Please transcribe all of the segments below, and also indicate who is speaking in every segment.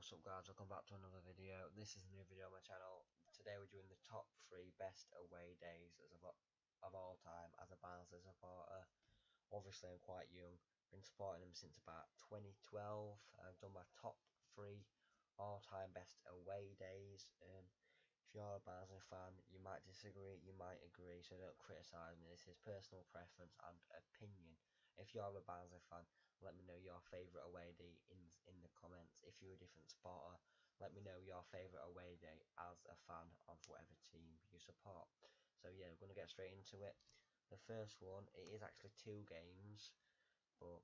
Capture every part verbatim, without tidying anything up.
Speaker 1: what's up guys, welcome back to another video. This is a new video on my channel. Today we're doing the top three best away days as of, of all time as a Barnsley supporter. Obviously I'm quite young, been supporting them since about twenty twelve. I've done my top three all time best away days. Um, if you're a Barnsley fan, you might disagree, you might agree, so don't criticise me. This is personal preference and opinion. If you're a Barnsley fan, let me know your favourite away day in in the comments. If you're a different supporter, let me know your favourite away day as a fan of whatever team you support. So yeah, we're going to get straight into it. The first one, it is actually two games, but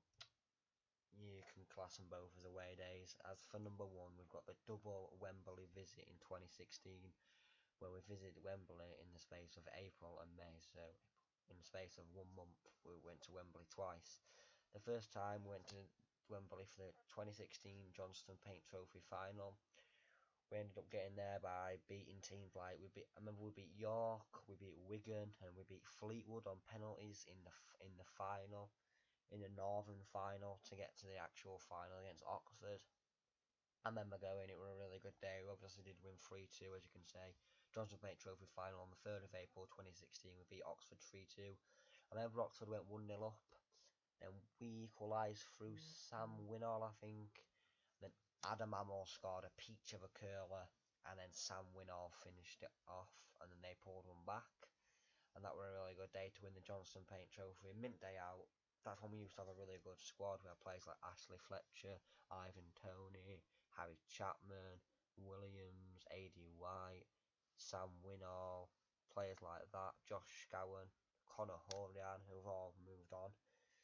Speaker 1: you can class them both as away days. As for number one, we've got the double Wembley visit in twenty sixteen, where we visited Wembley in the space of April and May. So in the space of one month, we went to Wembley twice. The first time we went to Wembley for the twenty sixteen Johnstone Paint Trophy final. We ended up getting there by beating teams like we beat. I remember we beat York, we beat Wigan, and we beat Fleetwood on penalties in the in the final, in the Northern final to get to the actual final against Oxford. I remember going, it was a really good day. We obviously did win three two, as you can see. Johnstone Paint Trophy final on the third of April twenty sixteen. We beat Oxford three two. I remember Oxford went one nil up. Then we equalised through Sam Winnall, I think. Then Adam Amor scored a peach of a curler. And then Sam Winnall finished it off. And then they pulled one back. And that were a really good day to win the Johnstone Paint Trophy. Mint day out. That's when we used to have a really good squad. We had players like Ashley Fletcher, Ivan Toney, Harry Chapman, Williams, A D White, Sam Winnall, players like that, Josh Scowen, Connor Horian, who've all moved on.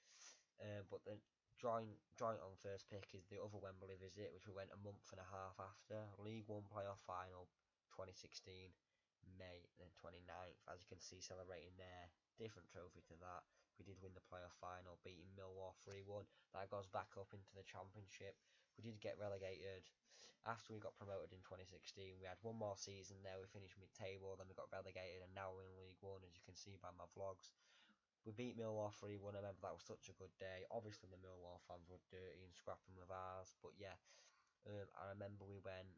Speaker 1: Uh, but the joint joint on first pick is the other Wembley visit, which we went a month and a half after. League One playoff final, twenty sixteen, May, and then twenty-ninth. As you can see, celebrating there. Different trophy to that. We did win the playoff final, beating Millwall three one. That goes back up into the Championship. We did get relegated. After we got promoted in twenty sixteen, we had one more season there. We finished mid-table, then we got relegated, and now we're in League One, as you can see by my vlogs. We beat Millwall three one. I remember that was such a good day. Obviously, the Millwall fans were dirty and scrapping with ours. But yeah, um, I remember we went,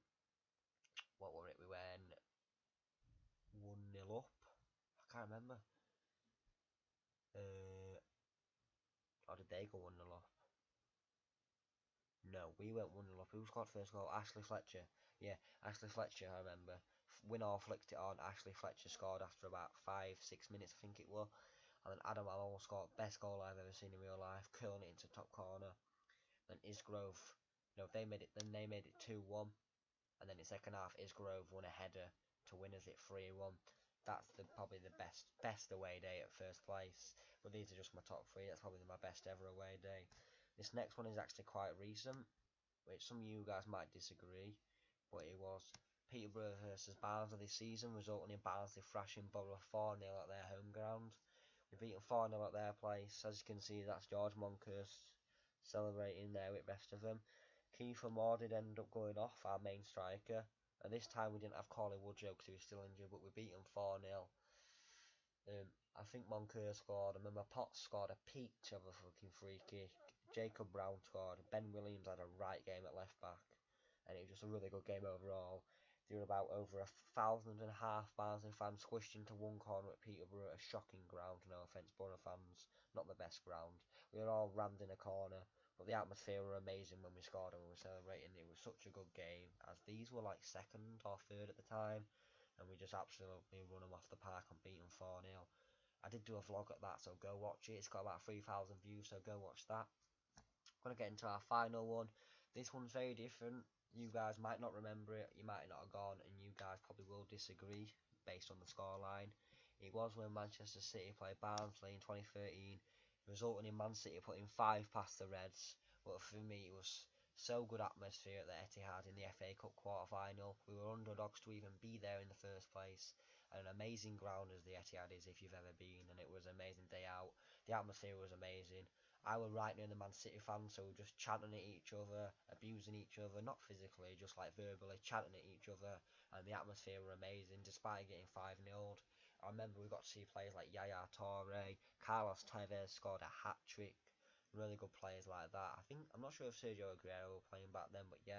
Speaker 1: what were it? We went one nil up. I can't remember. Uh, or did they go one nil up? No, we went one nil up. Who scored first goal? Ashley Fletcher. Yeah, Ashley Fletcher, I remember. Winnall flicked it on. Ashley Fletcher scored after about five, six minutes, I think it was. And then Adam Allo scored best goal I've ever seen in real life, curling it into top corner. Then Isgrove, you know, they made it. Then they made it two one, and then in second half, Isgrove won a header to win us it three one. That's the probably the best best away day at first place. But these are just my top three. That's probably my best ever away day. This next one is actually quite recent, which some of you guys might disagree, but it was Peterborough versus Barnsley this season, resulting in Barnsley thrashing Borough four nil at their home ground. We beat them four nil at their place. As you can see, that's George Monkhorst celebrating there with the rest of them. Kiefer Moore did end up going off, our main striker. And this time we didn't have Colin Woodrow because he was still injured, but we beat him four nil. Um, I think Moncur scored. I remember Potts scored a peach of a fucking free kick. Jacob Brown scored. Ben Williams had a right game at left back. And it was just a really good game overall. There were about over a thousand and a half Barnsley fans squished into one corner at Peterborough. A shocking ground, no offence, Borough fans. Not the best ground. We were all rammed in a corner. But the atmosphere were amazing when we scored and we were celebrating. It was such a good game, as these were like second or third at the time. And we just absolutely run them off the park and beat them four nil. I did do a vlog at that, so go watch it. It's got about three thousand views, so go watch that. I'm going to get into our final one. This one's very different. You guys might not remember it, you might not have gone, and you guys probably will disagree based on the scoreline. It was when Manchester City played Barnsley in twenty thirteen, resulting in Man City putting five past the Reds. But for me, it was so good atmosphere at the Etihad in the F A Cup quarter final. We were underdogs to even be there in the first place. And an amazing ground as the Etihad is if you've ever been, and it was an amazing day out. The atmosphere was amazing. I was right near the Man City fans, so we were just chanting at each other, abusing each other, not physically, just like verbally, chanting at each other, and the atmosphere were amazing, despite getting five nil. I remember we got to see players like Yaya Toure, Carlos Tevez scored a hat-trick, really good players like that. I think, I'm not sure if Sergio Aguero were playing back then, but yeah,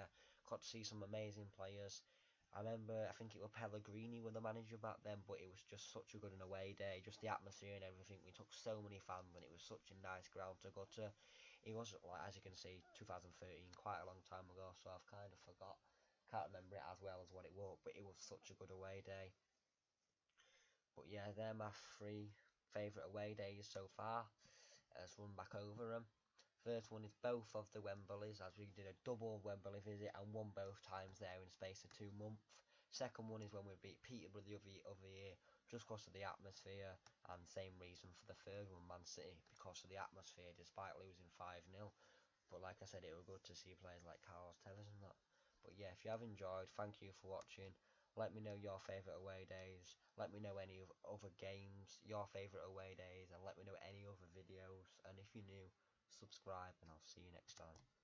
Speaker 1: got to see some amazing players. I remember, I think it was Pellegrini were the manager back then, but it was just such a good and away day, just the atmosphere and everything. We took so many fans, and it was such a nice ground to go to. It was, like, as you can see, two thousand thirteen, quite a long time ago, so I've kind of forgot. Can't remember it as well as what it was, but it was such a good away day. But yeah, they're my three favourite away days so far. Let's run back over them. First one is both of the Wembleys, as we did a double Wembley visit and won both times there in the space of two months. Second one is when we beat Peterborough the other, other year, just because of the atmosphere, and same reason for the third one, Man City, because of the atmosphere, despite losing five nil. But like I said, it was good to see players like Carlos Tevez and that. But yeah, if you have enjoyed, thank you for watching. Let me know your favourite away days. Let me know any other games, your favourite away days, and let me know any other videos. And if you're new, subscribe, and I'll see you next time.